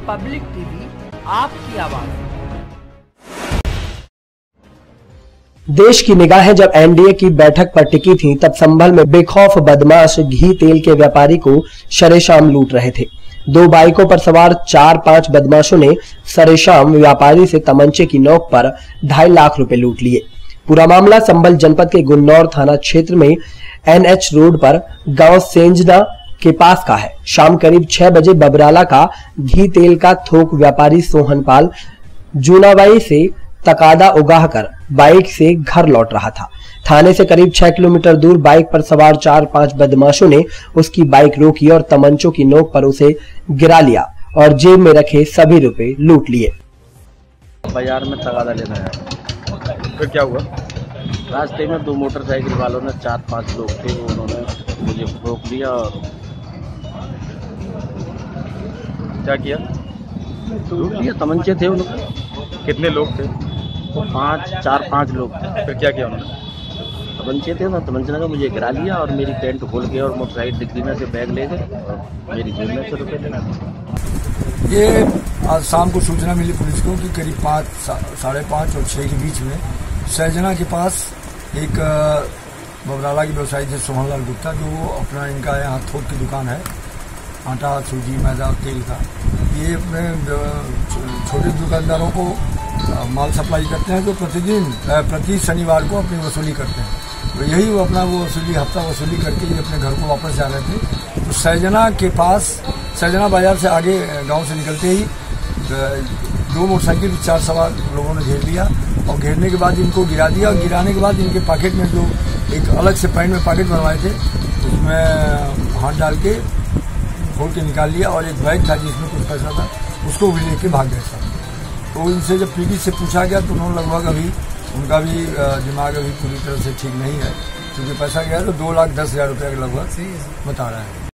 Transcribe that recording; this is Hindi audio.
पब्लिक टीवी, आपकी आवाज। देश की निगाहें जब एनडीए की बैठक पर टिकी थीं, तब संभल में बेखौफ बदमाश घी तेल के व्यापारी को शरेशाम लूट रहे थे। 2 बाइकों पर सवार 4-5 बदमाशों ने शरेशाम व्यापारी से तमंचे की नोक पर 2.5 लाख रुपए लूट लिए। पूरा मामला संभल जनपद के गुन्नौर थाना क्षेत्र में एनएच रोड पर गांव सेंजना के पास का है। शाम करीब 6 बजे बबराला का घी तेल का थोक व्यापारी सोहनपाल जूनाबाई से तकादा उगाहकर बाइक से घर लौट रहा था। थाने से करीब 6 किलोमीटर दूर बाइक पर सवार 4-5 बदमाशों ने उसकी बाइक रोकी और तमंचों की नोक पर उसे गिरा लिया और जेब में रखे सभी रुपए लूट लिए। बाजार में तकादा लेना है। फिर क्या हुआ? रास्ते में 2 मोटरसाइकिल वालों ने 4-5 लोग थे, उन्होंने मुझे रोक लिया और क्या किया? लूट लिया। तमंचे थे उनके। कितने लोग थे? 4-5 लोग थे। फिर क्या किया उन्होंने? तमंचे थे ना, तमंचे ने मुझे गिरा लिया और मेरी पैंट खोल के और मोटरसाइकिल डिग्गी में से बैग ले गए और मेरी जेब में से रुपये ले गए। ये आज शाम को सूचना मिली पुलिस को कि करीब 5, 5:30 और 6 के बीच में सैजना के पास एक बबराला के व्यवसायी थे सोहनलाल गुप्ता, जो अपना इनका यहाँ थोक की दुकान है, आटा, सूजी, मैदा और तेल का। ये अपने छोटे दुकानदारों को माल सप्लाई करते हैं, जो प्रति शनिवार को अपनी वसूली करते हैं। तो यही वो अपना वो हफ्ता वसूली करके ये अपने घर को वापस जा रहे थे। तो सैजना के पास, सैजना बाजार से आगे गांव से निकलते ही 2 मोटरसाइकिल 4 सवार लोगों ने घेर लिया और घेरने के बाद इनको गिरा दिया और गिराने के बाद इनके पॉकेट में जो एक अलग से पैंट में पॉकेट बनवाए थे, उसमें हाथ डाल के खोल के निकाल लिया और एक बैग था जिसमें कुछ पैसा था, उसको भी लेके भाग गए सब। तो इनसे जब पीडी से पूछा गया तो उन्होंने लगभग अभी उनका भी दिमाग अभी पूरी तरह से ठीक नहीं है, क्योंकि पैसा गया तो 2,10,000 रुपये के लगभग बता रहा है।